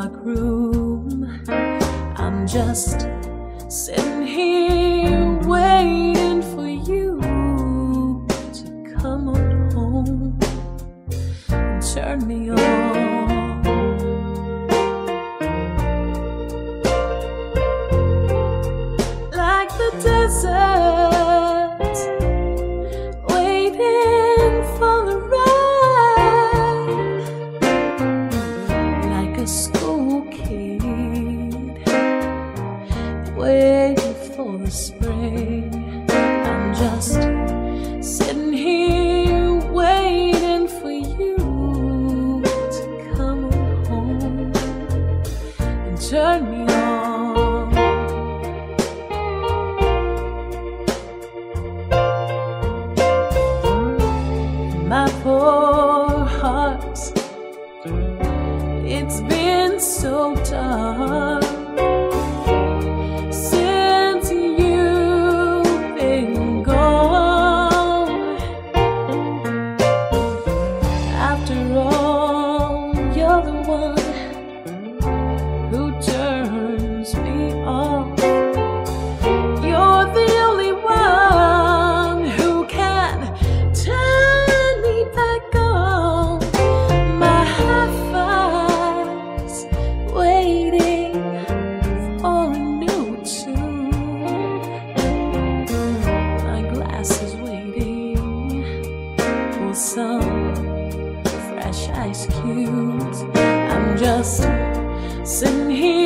dark room. I'm just sitting here waiting for you to come on home and turn me on. Like the desert, waiting for the rain. Like a school kid, waiting for the spring. I'm just sitting here waiting for you to come on home and turn me on. My poor heart, it's been so dark since you've been gone. After all, you're the one who turns me off. You're the only one who can turn me back on. My half-eyes waiting for a new tune. My glass is waiting for some fresh ice cubes. I'm just sitting here